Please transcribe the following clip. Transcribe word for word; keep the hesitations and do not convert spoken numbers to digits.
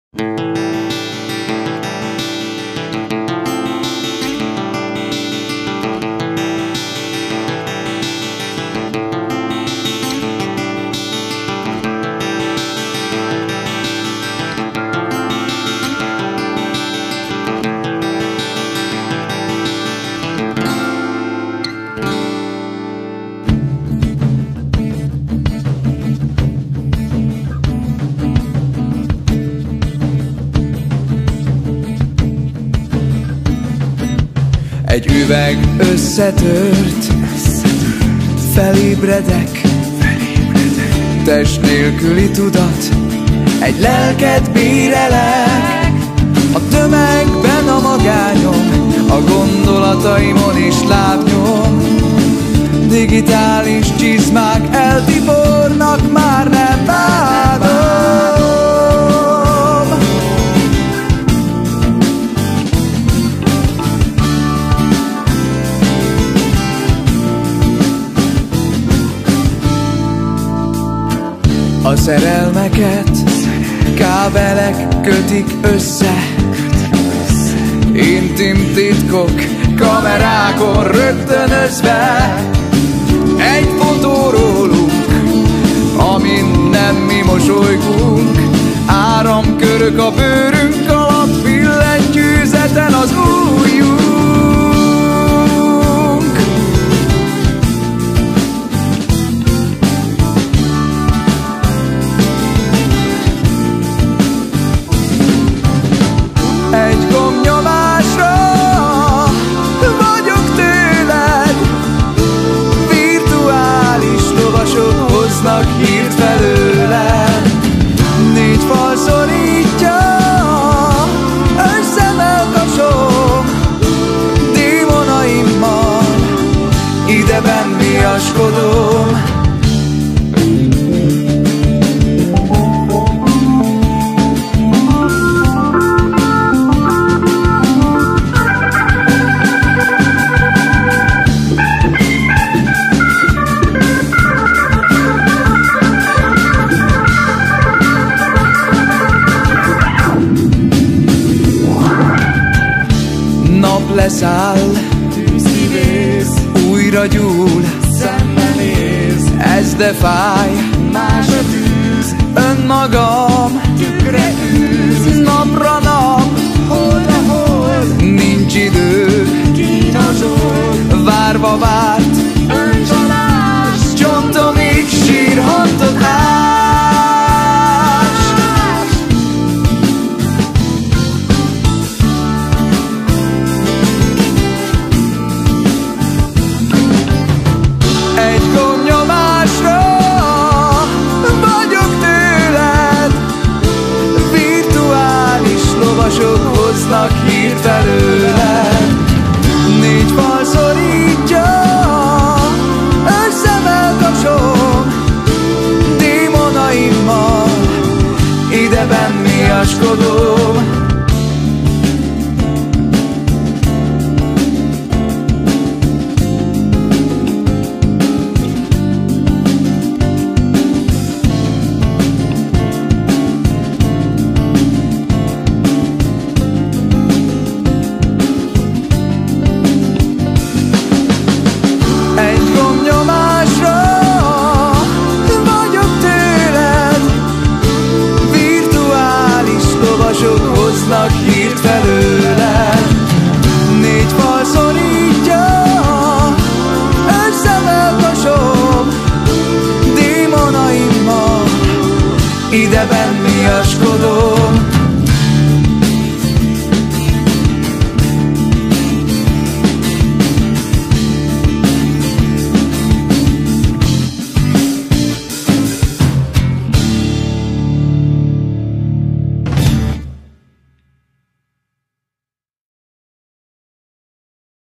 Egy üveg összetört, felébredek, test nélküli tudat, egy lelket bírelek. A tömegben a magányom, a gondolataimon is lábnyom. Digitális csizmák eltipornak, már nem bánom. A szerelmeket kábelek kötik össze, intim titkok kamerákon rögtönözve. Egy fotó rólunk, amin nem mi mosolygunk, áramkörök a bőrünk alatt, billentyűzeten az ujjunk. Egy gombnyomásra vagyok tőled, virtuális lovasok hoznak hírt felőled. Négy fal szorítja, összemelkasom démonaimmal, ideben viaskodom. Nap leszáll, tűz kivész, újra gyúl, szembenéz. Ez de fáj, más a tűz, önmagam tükre űz. Napra nap, holdra hold, nincs idő, kínozol, várva várt, öncsalás, csontomig sírhattatás. Lovasok hoznak hírt felőled. Négy fal szorítja, összemelkasom démonaimmal, ideben miaskodom. Hoznak hírt felőled. Négy fal szorítja, összemelkasom démonaimmal, ideben miaskodom.